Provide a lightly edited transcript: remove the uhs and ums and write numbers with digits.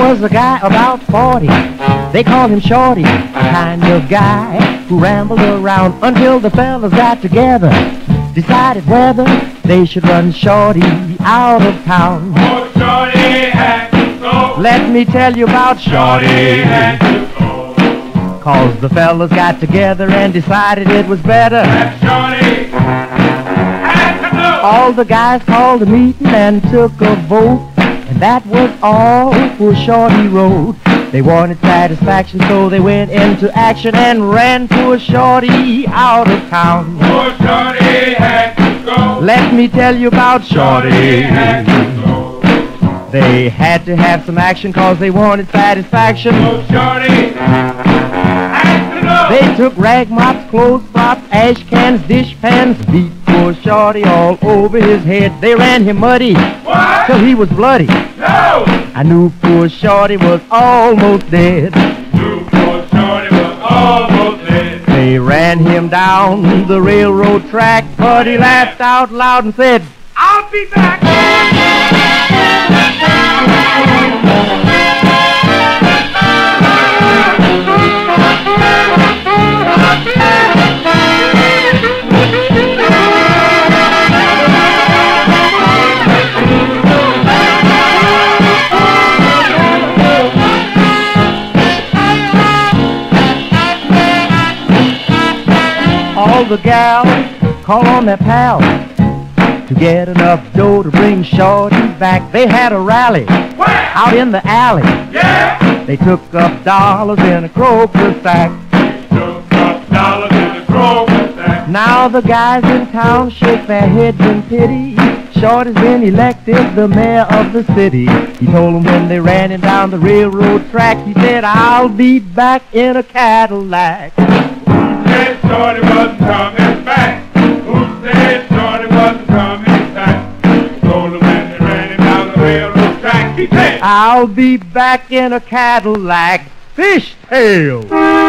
was a guy about 40. They called him Shorty, a kind of guy who rambled around until the fellas got together, decided whether they should run Shorty out of town. Oh, Shorty had to go. Let me tell you about Shorty Shorty. had to go. Cause the fellas got together and decided it was better. That Shorty had to go. All the guys called a meeting and took a vote, and that was all poor Shorty wrote. They wanted satisfaction, so they went into action and ran poor Shorty out of town. Oh, Shorty had to go. Let me tell you about Shorty Shorty. had to go. They had to have some action cause they wanted satisfaction. Oh, Shorty had to go. They took rag mops, clothes props, ash cans, dish pans, beat poor Shorty all over his head. They ran him muddy What? till he was bloody. No! I knew poor Shorty was almost dead. New poor Shorty was almost dead. They ran him down the railroad track, but he laughed out loud and said, I'll be back. all the gals call on their pals to get enough dough to bring Shorty back. They had a rally Where? out in the alley. Yeah! They took up dollars in a Kroger sack. Took up dollars in the Kroger sack. Now the guys in town shake their heads in pity. Shorty's been elected the mayor of the city. He told them when they ran him down the railroad track, he said, I'll be back in a Cadillac. Who said Shorty wasn't coming back? Who said Shorty wasn't coming back? Told him when they ran him down the railroad track, he said, I'll be back in a Cadillac. Fishtail.